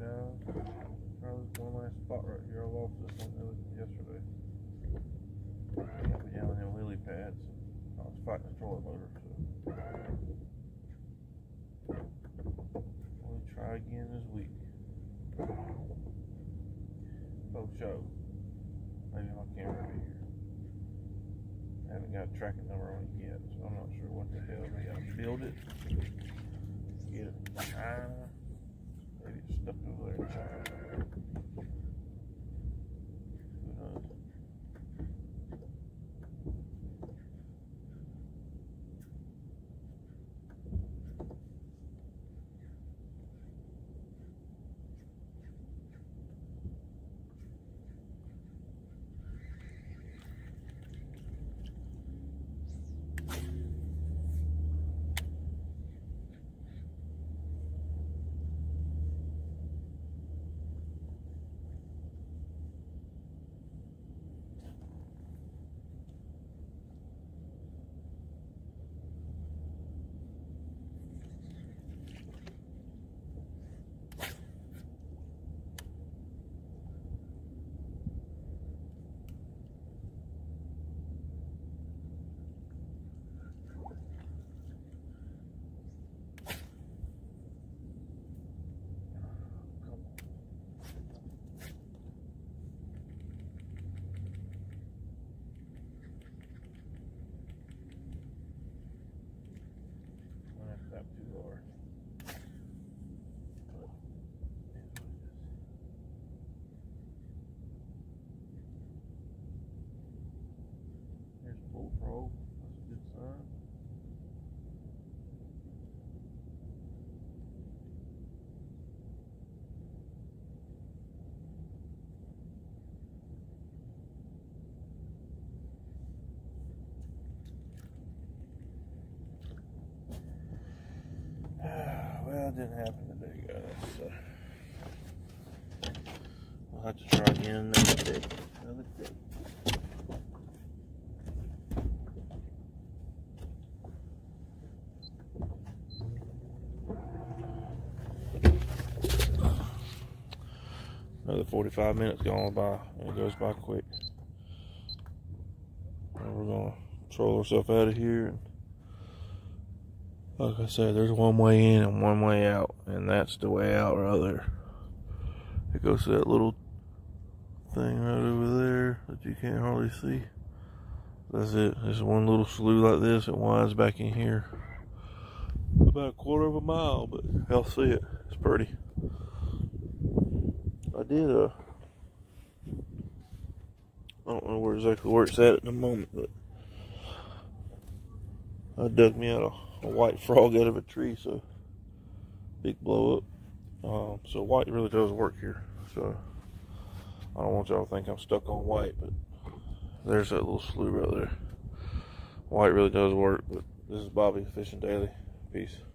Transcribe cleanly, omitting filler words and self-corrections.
Try this one last spot right here. I lost this one yesterday. Got me down in them lily pads. I was fighting the trolling motor, so we'll try again this week. Oh, show. Maybe my camera will be here. I haven't got a tracking number on it yet, so I'm not sure what the hell they gotta build it. Get it from China. Maybe it's stuck over there in China. Who knows? Bullfrog, that's a good sign. Well, it didn't happen today, guys. So we'll have to try again another day. Another 45 minutes gone by, and it goes by quick. And we're gonna troll ourselves out of here. And like I said, there's one way in and one way out, and that's the way out right there. It goes to that little thing right over there that you can't hardly see. That's it. There's one little slough like this. It winds back in here about a quarter of a mile, but I'll see it. It's pretty. I don't know exactly where it's at the moment, but I dug me out a white frog out of a tree, so big blow up. So white really does work here. So I don't want y'all to think I'm stuck on white, but there's that little slough right there. White really does work, but this is Bobby Fishing Daily. Peace.